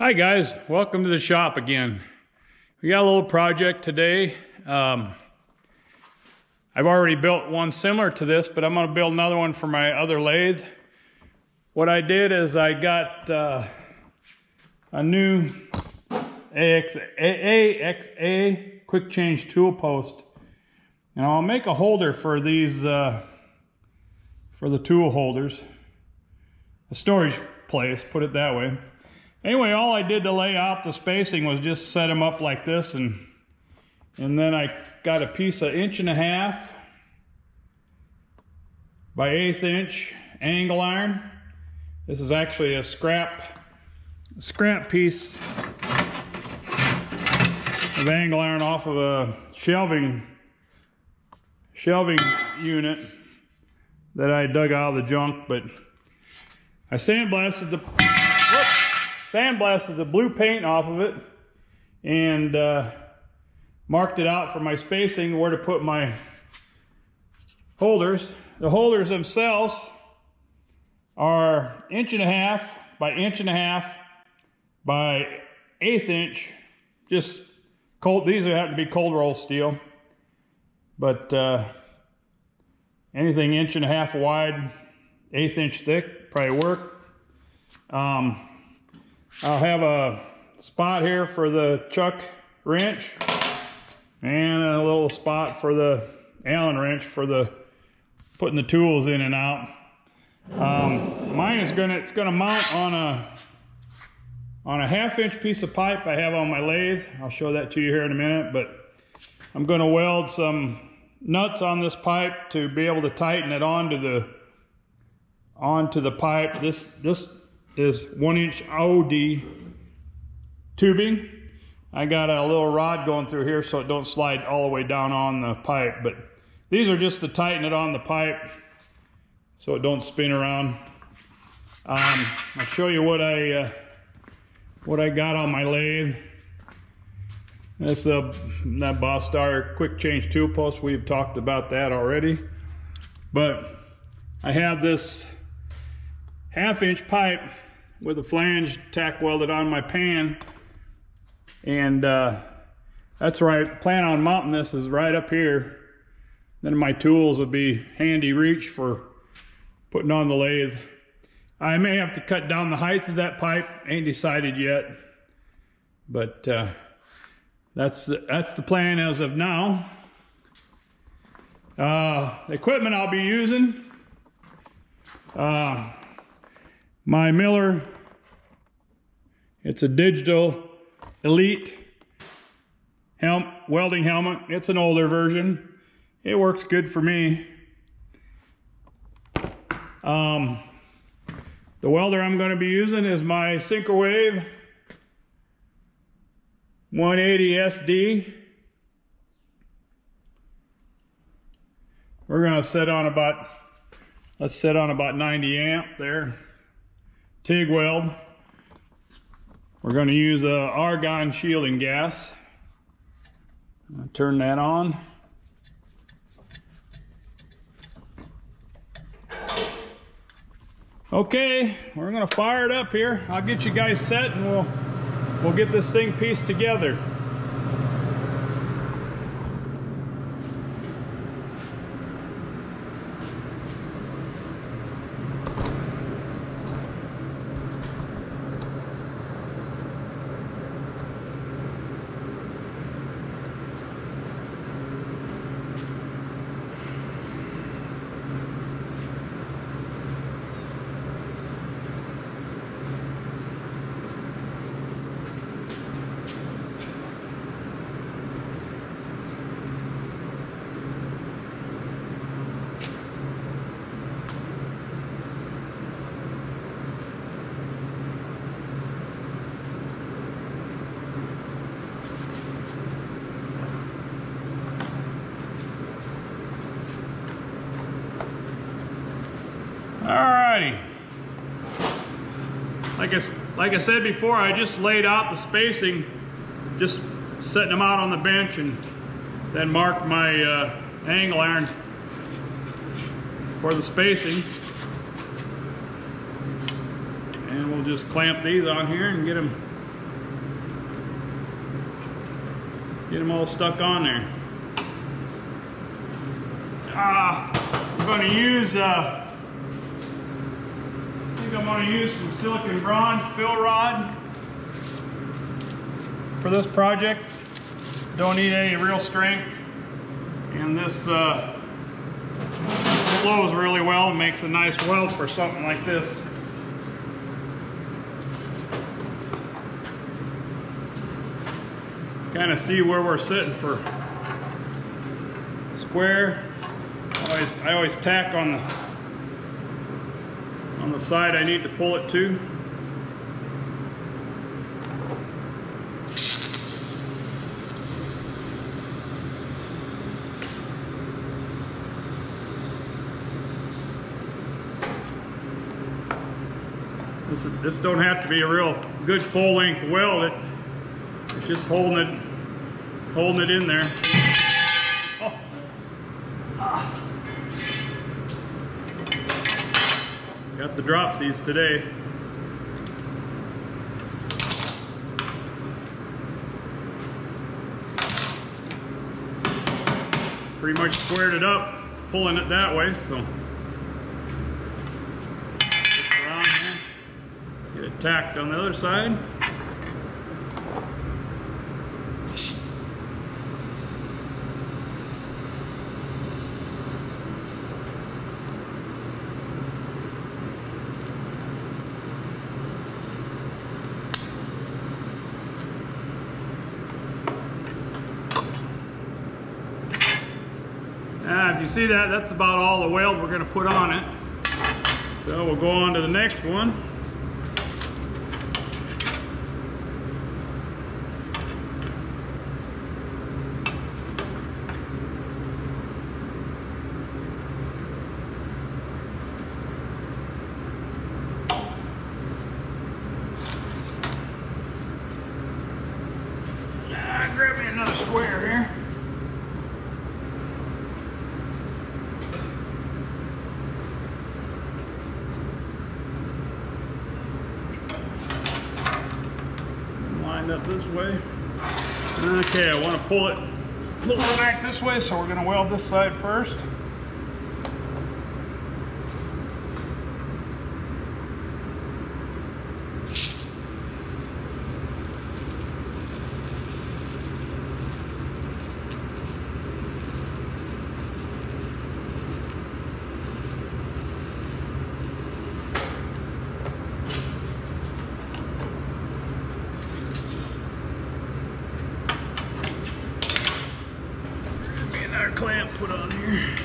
Hi guys, welcome to the shop again. We got a little project today. I've already built one similar to this, but I'm going to build another one for my other lathe. What I did is I got a new AXA quick change tool post, and I'll make a holder for these for the tool holders, a storage place, put it that way. Anyway, all I did to lay out the spacing was just set them up like this, and then I got a piece of 1.5" by 1/8 inch angle iron. This is actually a scrap piece of angle iron off of a shelving unit that I dug out of the junk, but I sandblasted the blue paint off of it and marked it out for my spacing, where to put my holders. The holders themselves are 1.5" by 1.5" by 1/8 inch. Just cold. These have to be cold roll steel, but anything 1.5" wide, 1/8 inch thick probably work. I'll have a spot here for the chuck wrench and a little spot for the Allen wrench for the putting the tools in and out. Mine is it's gonna mount on a 1/2 inch piece of pipe I have on my lathe. I'll show that to you here in a minute, but I'm gonna weld some nuts on this pipe to be able to tighten it onto the pipe. This is 1-inch OD tubing. I got a little rod going through here so it don't slide all the way down on the pipe, but these are just to tighten it on the pipe so it don't spin around. I'll show you what I got on my lathe. That's that Bosstar quick change tool post. We've talked about that already, but I have this 1/2 inch pipe with a flange tack welded on my pan, and that's where I plan on mounting this, is right up here. Then my tools would be handy reach for putting on the lathe. I may have to cut down the height of that pipe, ain't decided yet, but that's the plan as of now. The equipment I'll be using, my Miller, it's a Digital Elite welding helmet. It's an older version. It works good for me. The welder I'm going to be using is my Syncrowave 180 SD. We're going to set on about 90 amp there. TIG weld. We're going to use argon shielding gas. I'll turn that on. Okay, we're going to fire it up here. I'll get you guys set and we'll get this thing pieced together. Alrighty. Like I said before, I just laid out the spacing, just setting them out on the bench, and then marked my angle iron for the spacing. And we'll just clamp these on here and get them Get them all stuck on there. I'm going to use, I think I'm going to use some silicon bronze fill rod for this project. Don't need any real strength, and this flows really well and makes a nice weld for something like this. Kind of see where we're sitting for square. I always tack on the side I need to pull it to. This don't have to be a real good full length weld. It's just holding it in there. Oh. Got the dropsies today. Pretty much squared it up, pulling it that way, so. Around here. Get it tacked on the other side. If you see that, that's about all the weld we're going to put on it. So we'll go on to the next one. Grab me another square here. Up this way. Okay, I want to pull it back this way, so we're going to weld this side first. Clamp put on here.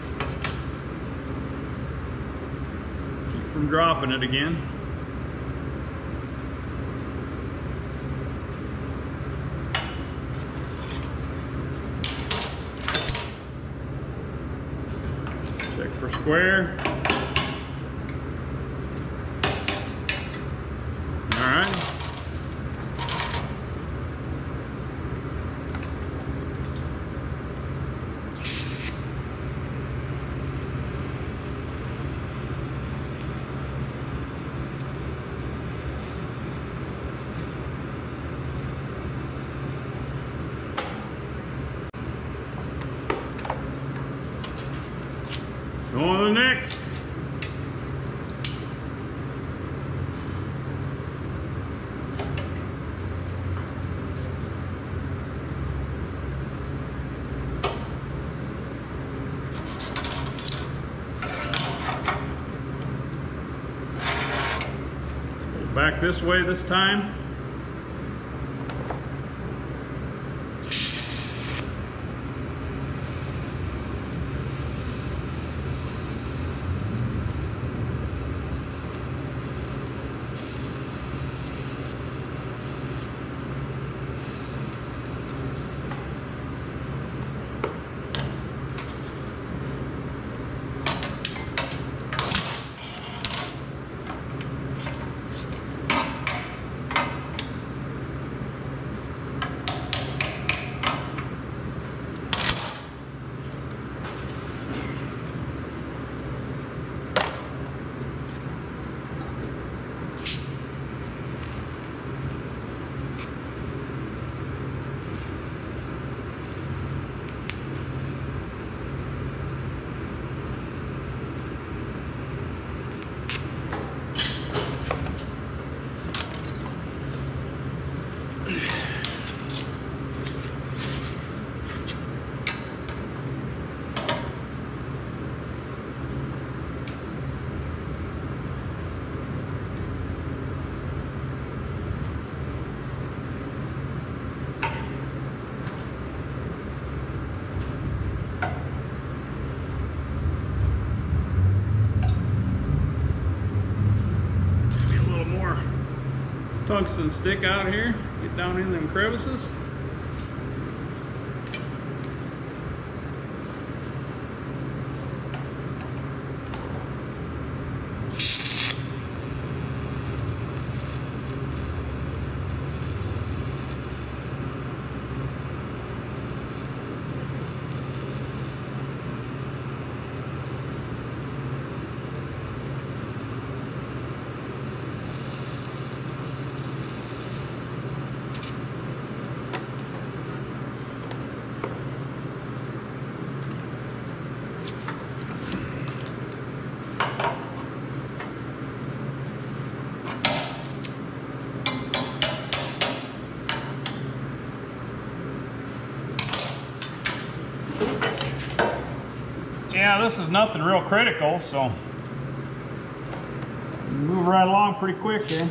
Keep from dropping it again. Check for square. All right. Go on to the next. Go back this way this time. tungsten stick out here, get down in them crevices. Yeah, this is nothing real critical, so move right along pretty quick here.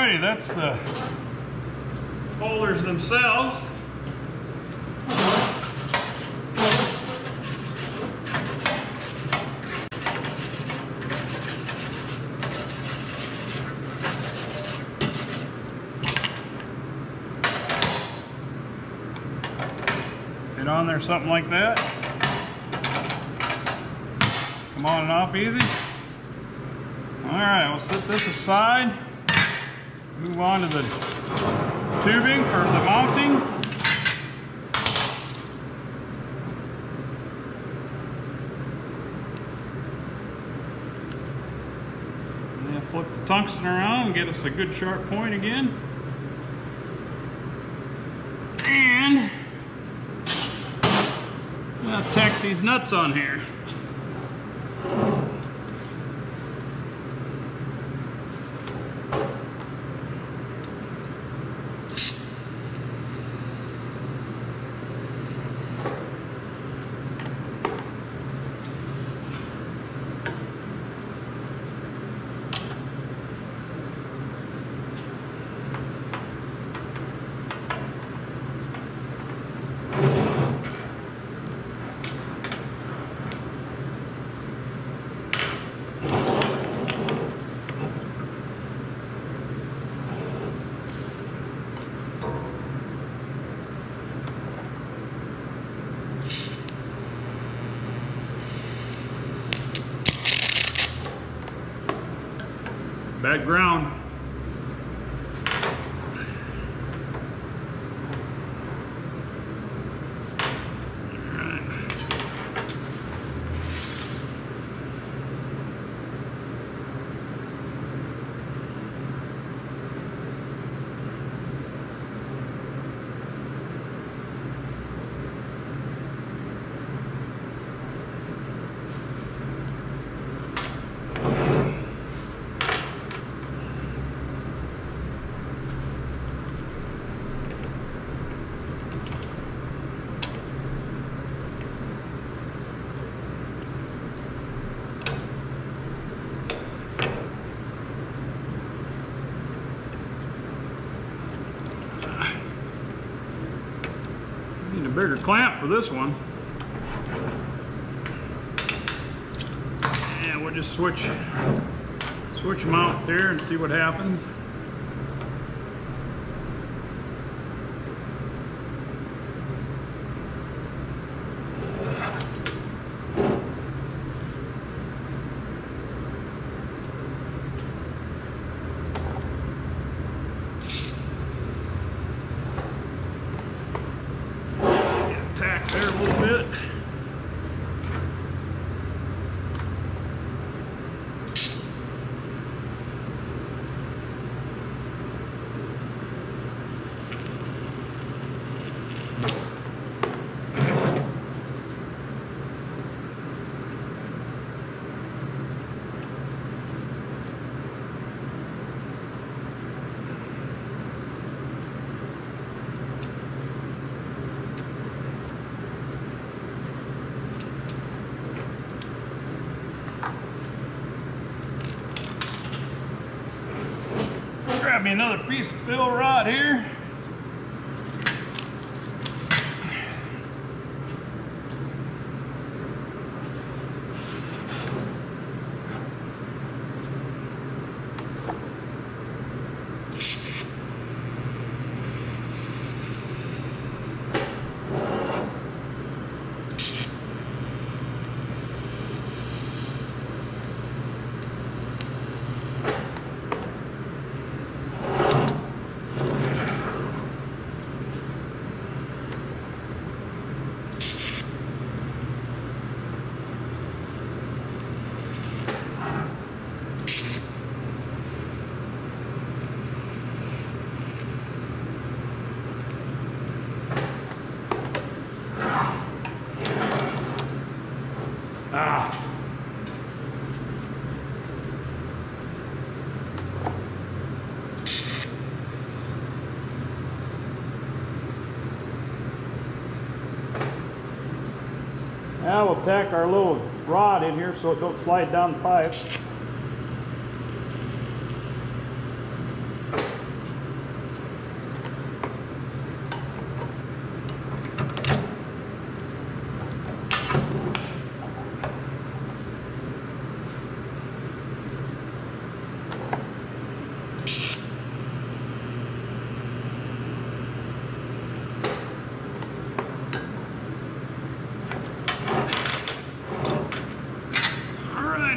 Alrighty, that's the holders themselves. Get on there something like that. Come on and off easy. Alright, we'll set this aside. Move on to the tubing for the mounting. And then flip the tungsten around and get us a good sharp point again. And I'll tack these nuts on here. Bad ground. Need a bigger clamp for this one. And we'll just switch mounts here and see what happens. Tack there a little bit. Grab me another piece of fill rod here. Now we'll tack our little rod in here so it don't slide down the pipe.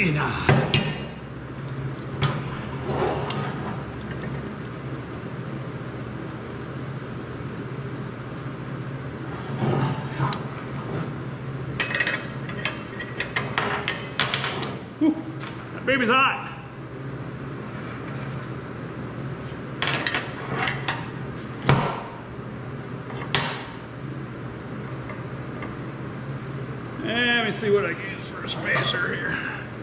Máquina. Whew, that baby's hot. Let me see what I can use for a spacer here.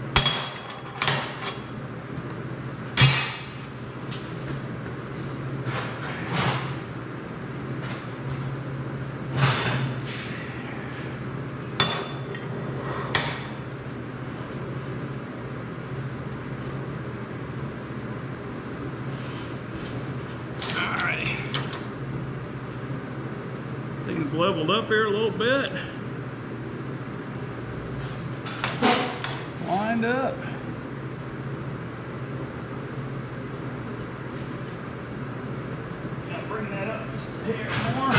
Alright. Things leveled up here a little bit. Lined up. Gotta bring that up just a hair more.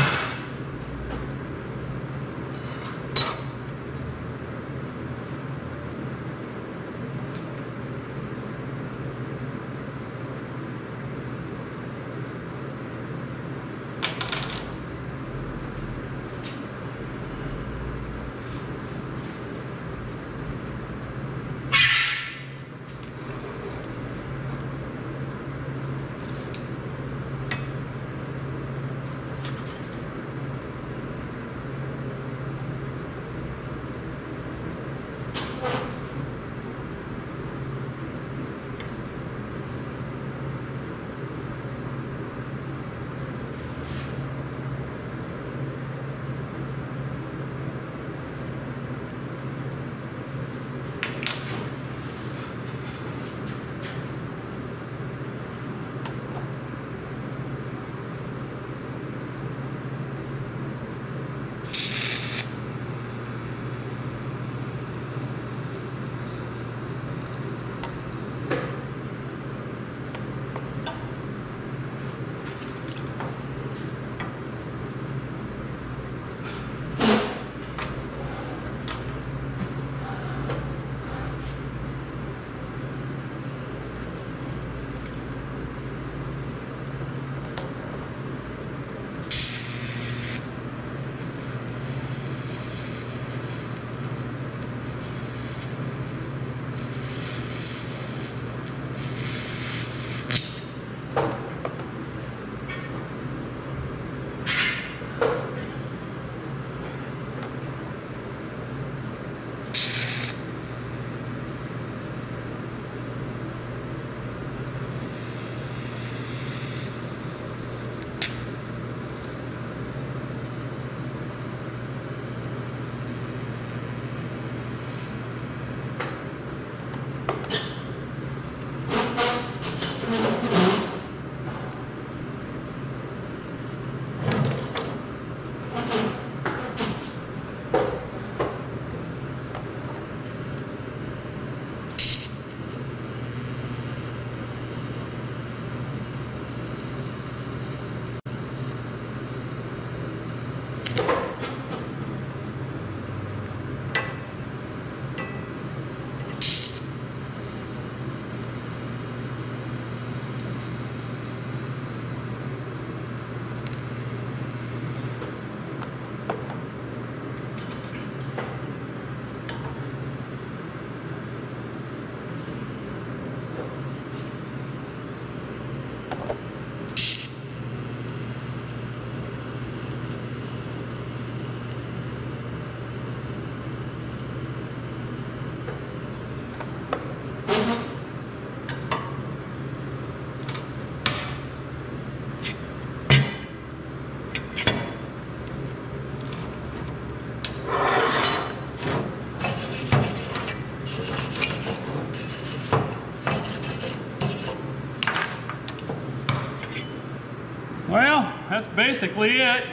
Well, that's basically it.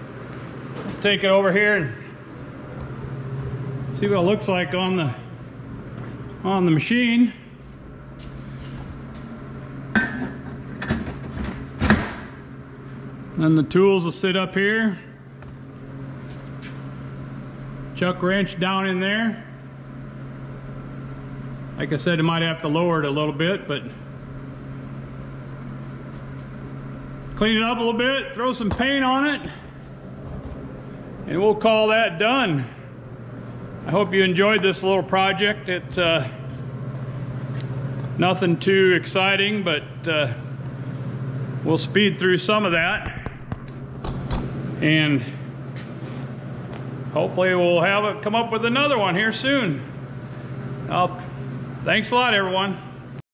I'll take it over here and see what it looks like on the machine. Then the tools will sit up here. Chuck wrench down in there. Like I said, I might have to lower it a little bit, but clean it up a little bit, throw some paint on it, and we'll call that done. I hope you enjoyed this little project. It's nothing too exciting, but we'll speed through some of that, and hopefully we'll have it come up with another one here soon. Thanks a lot, everyone.